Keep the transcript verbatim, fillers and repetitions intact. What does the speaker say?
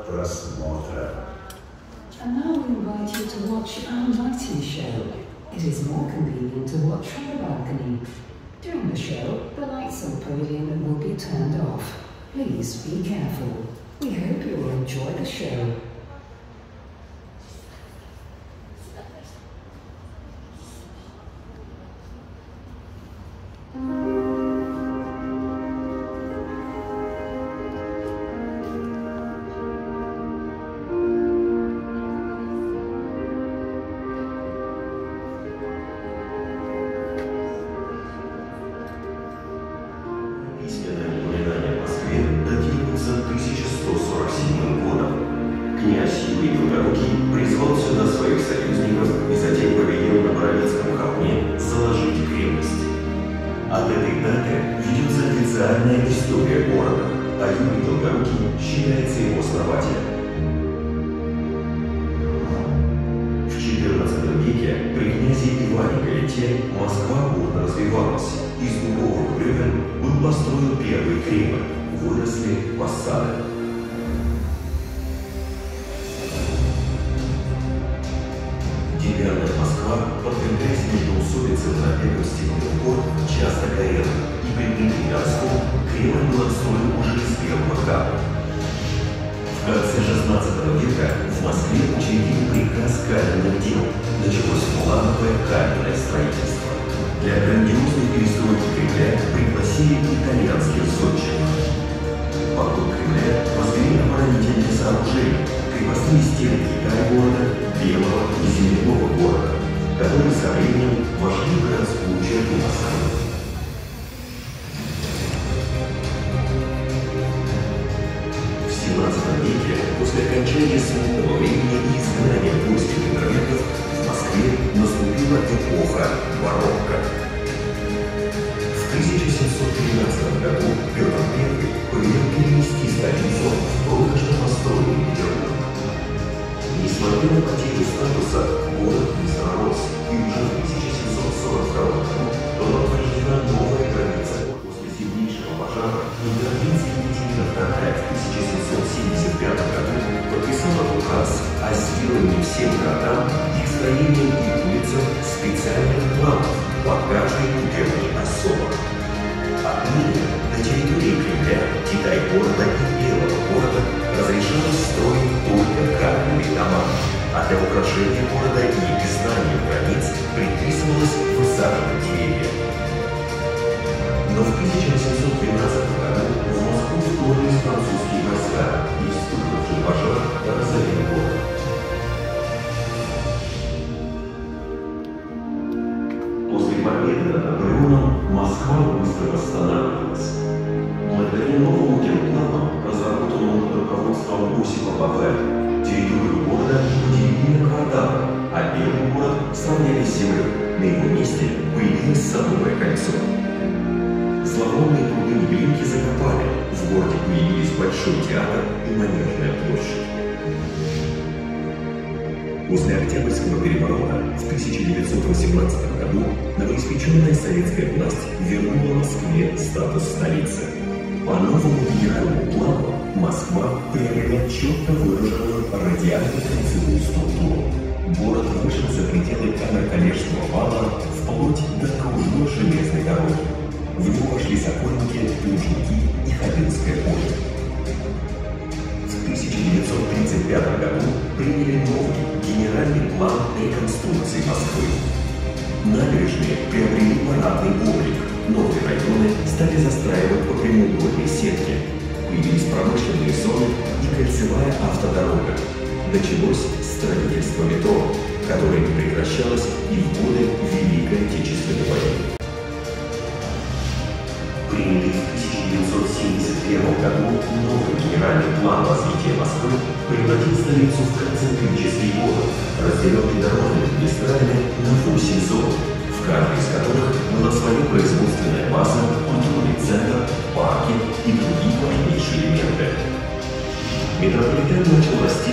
просмотра. And now we invite you to watch our lighting show. It is more convenient to watch from the balcony. During the show, the lights on the podium will be turned off. Please be careful. We hope you will enjoy the show. От этой даты ведется официальная история города, а Юрий Долгорукий считается его основателем. В четырнадцатом веке при князе Иване Галите Москва бурно развивалась. Из дубовых бревен был построен первый Кремль, выросли посады. Деревянная Москва, подкрепляясь междоусобицей на первом стекле гор, часто горела, и при Дмитрии Донском Кремль был отстроен уже из первого камня. В конце шестнадцатого века в Москве учредили приказ каменных дел, началось плановое каменное строительство. Для грандиозной перестройки Кремля пригласили итальянских зодчих. Вокруг Кремля возвели оборонительные сооружения, крепостные стены Китая города, Белого и Земляного города, которые со временем вошли в городскую черту Москвы. В семнадцатом веке, после окончания смутного времени и изгнания польских интервентов, в Москве наступила эпоха барокко. В тысяча семьсот тринадцатом году Петр Первый повелел перенести столицу в только что построенный Петербург. Несмотря на потерю статуса, город быстро рос, и уже в тысяча семьсот сорок втором году была утверждена новая граница. После сильнейшего пожара интервенции Екатерина вторая в тысяча семьсот семьдесят пятом году подписала указ о сделании всем городам, их строением и улицам специальных планов по каждой губернии особо. Отныне на территории Кремля, Китай-города и Белого города разрешалось строить только каменные дома, а для украшения города и признания границ предписывалось высаживать деревья. Но в тысяча восемьсот двенадцатом году в Москву вторглись французские войска, и вспыхнувший пожар разорил город. После победы над Наполеоном Москва быстро восстанавливалась. Благодаря новому генплану, разработанному под руководством Осипа Бавари, территорию города поделили на кварталы, а Белый город сравняли с землей. На его месте появилось Садовое кольцо. Зловонные пруды Неглинки закопали, в городе появились Большой театр и Манежная площадь. После Октябрьского переворота в тысяча девятьсот восемнадцатом году новоиспеченная советская власть вернула Москве статус столицы. По новому генеральному плану Москва приобрела четко выраженную радиально-кольцевую структуру. Город вышел за пределы камер-коллежского вала вплоть до окружной железной дороги. В него вошли Сокольники, Лужники и Ходынское поле. В тысяча девятьсот тридцать пятом году приняли новый генеральный план реконструкции Москвы. Набережные приобрели парадный облик, новые районы стали застраивать по прямоугольной сетке, появились промышленные зоны и кольцевая автодорога. Началось строительство метро, которое не прекращалось и в годы Великой Отечественной войны. Принятый в тысяча девятьсот семьдесят первом году новый генеральный план развития Москвы превратил столицу в концентрический город, разделенный дорожными магистралями на восемь зон, в каждой из которых была своя производственная база, культурный центр, парки и другие важнейшие элементы. Метрополитен начал расти